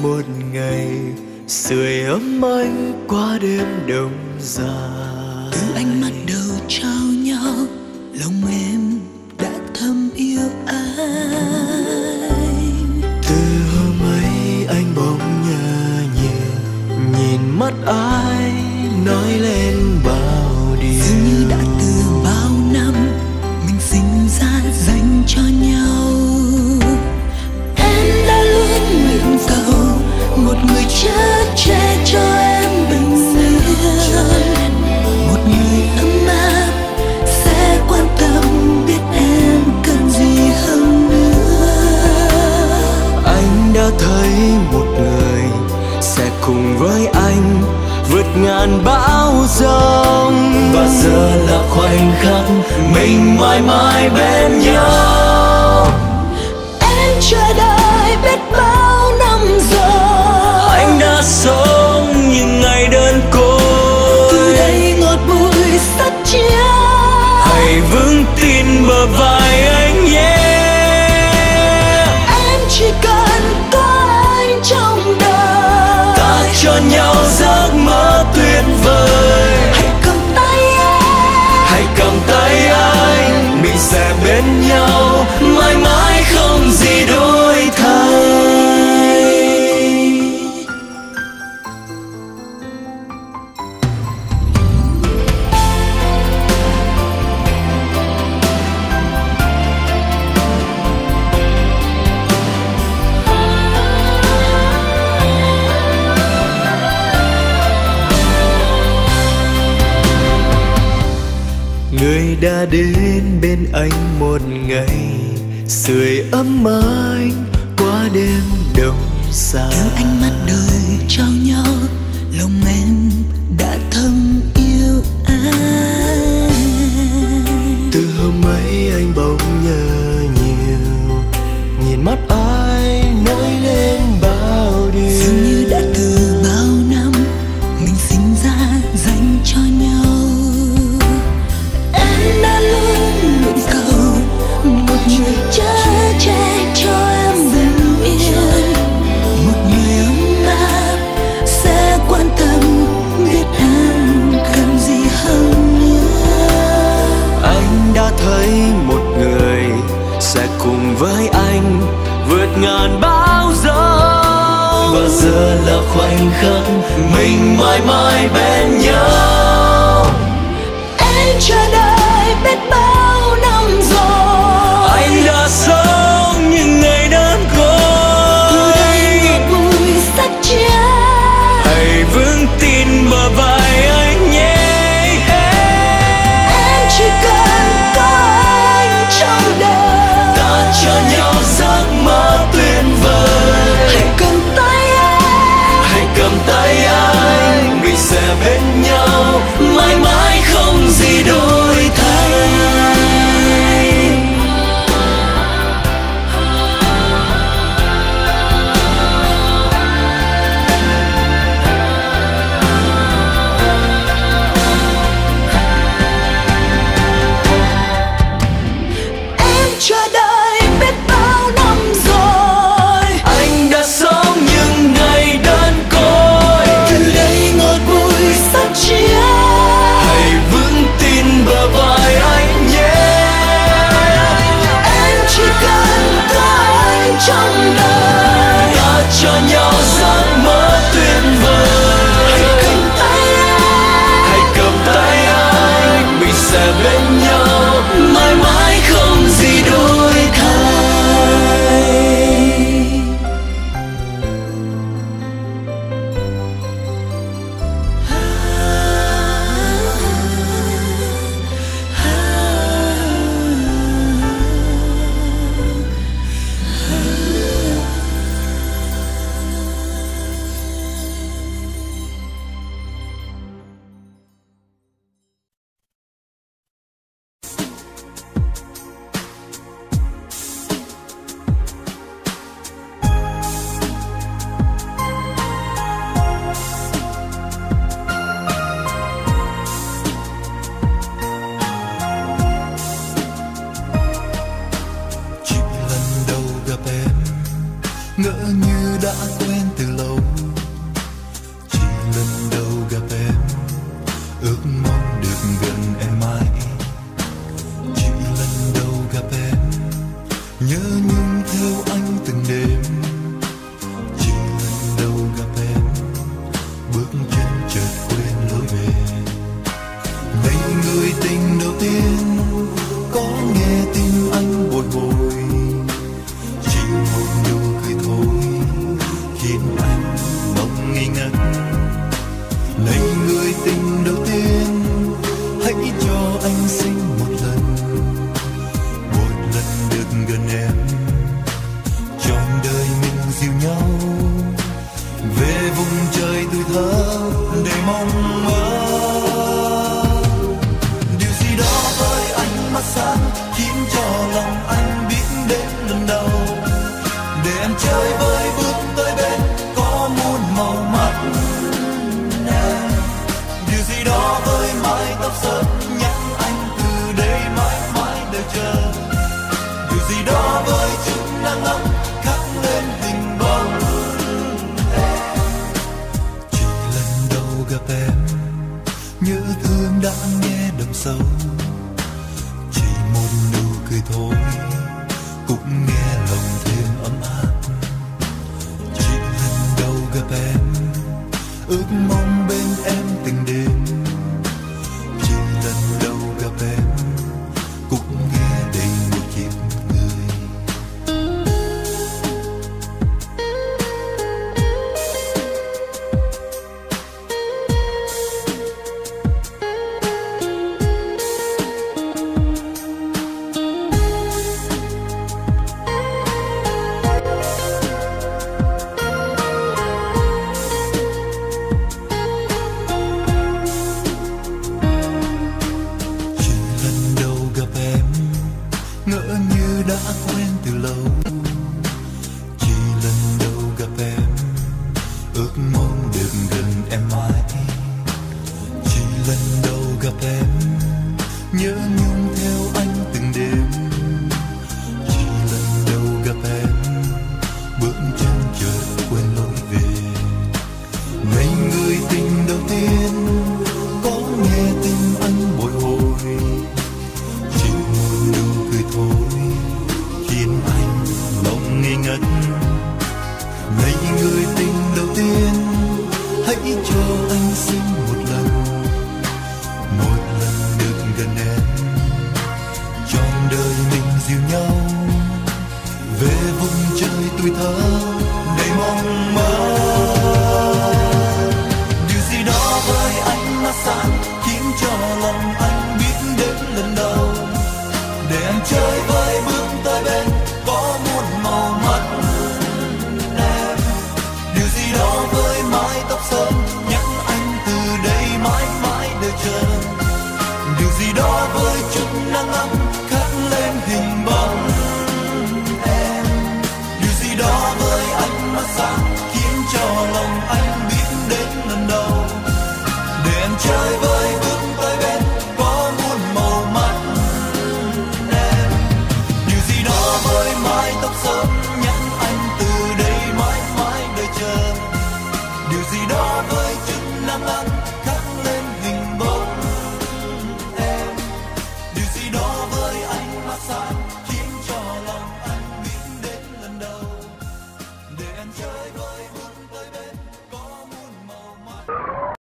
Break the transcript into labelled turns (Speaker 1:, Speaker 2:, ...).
Speaker 1: một ngày sưởi ấm anh qua đêm đông dài.
Speaker 2: Từ ánh mắt đầu trao nhau, lòng em đã thầm yêu anh.
Speaker 1: Từ hôm ấy anh bỗng nhớ nhiều, nhìn mắt ai nói lên bao điều.
Speaker 2: Dường như đã từ bao năm mình sinh ra dành cho nhau. Em đã luôn nguyện cầu một người chở che cho em bình yên, một người ấm áp sẽ quan tâm biết em cần gì hơn nữa.
Speaker 1: Anh đã thấy một người sẽ cùng với anh vượt ngàn bão giông, và giờ là khoảnh khắc mình mãi mãi bên nhau.
Speaker 2: Em chờ đợi biết bao năm rồi,
Speaker 1: Anh đã sống những ngày đơn côi.
Speaker 2: từ đây ngọt bùi sắt chia.
Speaker 1: Hãy vững tin bờ vai anh nhé.
Speaker 2: Em chỉ cần có anh trong đời,
Speaker 1: Ta cho nhau giấc mơ tuyệt vời.
Speaker 2: hãy cầm tay em,
Speaker 1: Hãy cầm tay anh, mình sẽ bên nhau mãi mãi không gì đổi thay. Người đã đến bên anh một ngày sưởi ấm anh qua đêm đông xa.
Speaker 2: từ ánh mắt đời trao nhau, lòng em đã thầm yêu anh.
Speaker 1: Từ hôm ấy anh bỗng nhớ nhiều, nhìn mắt ai nói lên bao điều.
Speaker 2: Dường như đã từ bao năm mình sinh ra dành cho nhau. Em đã luôn nguyện cầu một người chở che cho em bình yên, một người ấm áp sẽ quan tâm biết em cần gì hơn nữa.
Speaker 1: Anh đã thấy một người sẽ cùng với anh vượt ngàn bão giông, và giờ là khoảnh khắc mình mãi mãi bên nhau.
Speaker 2: Em chờ đợi biết bao năm rồi,
Speaker 1: Anh đã sống những ngày đơn
Speaker 2: từ
Speaker 1: côi.
Speaker 2: đây ngọt bùi sắt chia.
Speaker 1: Hãy vững tin bờ vai anh nhé.
Speaker 2: Em chỉ cần có anh trong đời,
Speaker 1: Ta cho nhau giấc mơ tuyệt vời.
Speaker 2: hãy cầm tay em,
Speaker 1: Hãy cầm tay anh, mình sẽ bên nhau mãi mãi không gì đổi thay.
Speaker 3: đã nghe đậm sâu, chỉ một nụ cười thôi cũng nghe lòng thêm ấm áp. Chỉ lần đầu gặp em, ước mong bên em từng đêm. Chỉ lần đầu gặp em, cũng nghe đầy một kiếp người. Ngỡ như đã quen từ lâu. Chỉ lần đầu gặp em, ước mong được gần em mãi. Chỉ lần đầu gặp em, nhớ nhung theo anh từng đêm. Chỉ lần đầu gặp em, bước chân chợt quên lối về. Ngày người tình đầu tiên, có nghe tim anh bồi hồi. Chỉ một nụ cười thôi khiến anh lòng ngây ngất. Ngày người tình đầu tiên, hãy cho anh xin một lần được gần em. Trọn đời mình dìu nhau về vùng trời tuổi thơ đầy mong mơ. Điều gì đó với anh mắt sáng khiến cho lòng anh biết đến lần đầu. Để anh chơi với bước tới bên, có muôn màu mắt em. Điều gì đó với mái tóc sớm nhắc anh từ đây mãi mãi đợi chờ. Điều gì đó với chút nắng ấm khắc lên hình bóng em. Điều gì đó với ánh mắt sáng khiến cho lòng anh biết đến lần đầu. Để anh chơi với bước tới bên, có muôn màu mắt em. Điều gì đó với mái tóc sớm